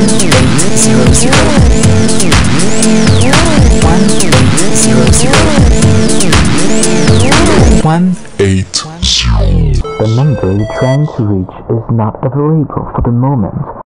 The number you're trying to reach is not available for the moment.